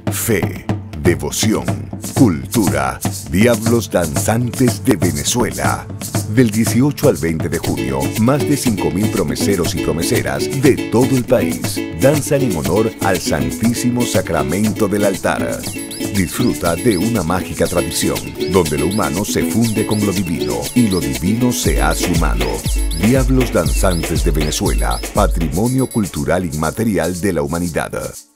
Fe, devoción, cultura, Diablos Danzantes de Venezuela. Del 18 al 20 de junio, más de 5.000 promeseros y promeseras de todo el país danzan en honor al Santísimo Sacramento del altar. Disfruta de una mágica tradición, donde lo humano se funde con lo divino y lo divino se hace humano. Diablos Danzantes de Venezuela, patrimonio cultural inmaterial de la humanidad.